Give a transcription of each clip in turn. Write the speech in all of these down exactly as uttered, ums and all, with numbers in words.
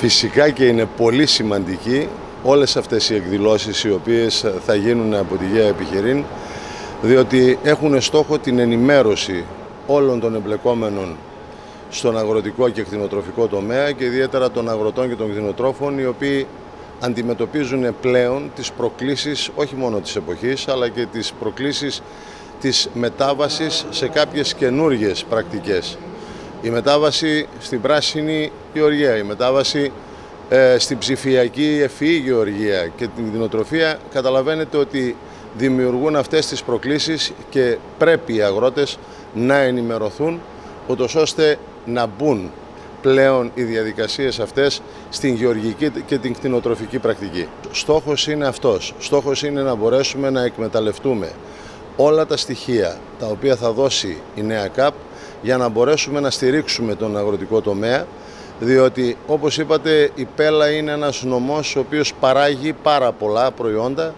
Φυσικά και είναι πολύ σημαντική όλες αυτές οι εκδηλώσεις οι οποίες θα γίνουν από τη ΓΕΑ Επιχειρήν, διότι έχουν στόχο την ενημέρωση όλων των εμπλεκόμενων στον αγροτικό και κτηνοτροφικό τομέα και ιδιαίτερα των αγροτών και των κτηνοτρόφων, οι οποίοι αντιμετωπίζουν πλέον τις προκλήσεις όχι μόνο της εποχής, αλλά και τις προκλήσεις της μετάβασης σε κάποιες καινούργιες πρακτικές. Η μετάβαση στην πράσινη γεωργία, η μετάβαση ε, στην ψηφιακή ευφυή γεωργία και την κτηνοτροφία, καταλαβαίνετε ότι δημιουργούν αυτές τις προκλήσεις και πρέπει οι αγρότες να ενημερωθούν, ούτως ώστε να μπουν πλέον οι διαδικασίες αυτές στην γεωργική και την κτηνοτροφική πρακτική. Στόχος είναι αυτός. Στόχος είναι να μπορέσουμε να εκμεταλλευτούμε όλα τα στοιχεία τα οποία θα δώσει η νέα ΚΑΠ για να μπορέσουμε να στηρίξουμε τον αγροτικό τομέα, διότι όπως είπατε η Πέλα είναι ένας νομός ο οποίος παράγει πάρα πολλά προϊόντα.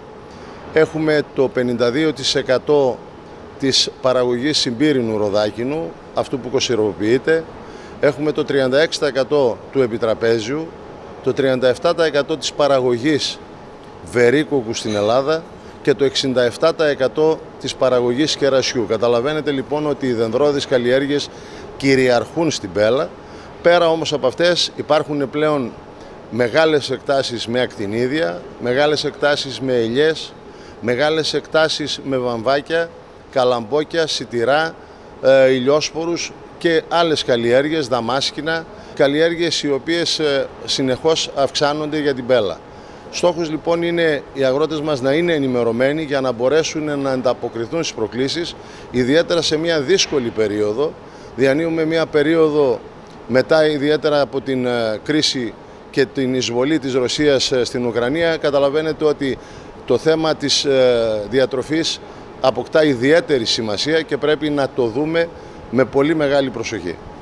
Έχουμε το πενήντα δύο τοις εκατό της παραγωγής συμπύρινου ροδάκινου, αυτού που κοσιροποιείται. Έχουμε το τριάντα έξι τοις εκατό του επιτραπέζιου, το τριάντα επτά τοις εκατό της παραγωγής βερίκοκου στην Ελλάδα και το εξήντα επτά τοις εκατό της παραγωγής κερασιού. Καταλαβαίνετε λοιπόν ότι οι δενδρώδεις καλλιέργειες κυριαρχούν στην Πέλα. Πέρα όμως από αυτές υπάρχουν πλέον μεγάλες εκτάσεις με ακτινίδια, μεγάλες εκτάσεις με ελιές, μεγάλες εκτάσεις με βαμβάκια, καλαμπόκια, σιτηρά, ε, ηλιόσπορους και άλλες καλλιέργειες, δαμάσκηνα, καλλιέργειες οι οποίες ε, συνεχώς αυξάνονται για την Πέλα. Στόχος λοιπόν είναι οι αγρότες μας να είναι ενημερωμένοι για να μπορέσουν να ανταποκριθούν στις προκλήσεις, ιδιαίτερα σε μια δύσκολη περίοδο. Διανύουμε μια περίοδο μετά ιδιαίτερα από την ε, κρίση και την εισβολή της Ρωσίας ε, στην Ουκρανία. Καταλαβαίνετε ότι το θέμα της ε, διατροφής αποκτά ιδιαίτερη σημασία και πρέπει να το δούμε με πολύ μεγάλη προσοχή.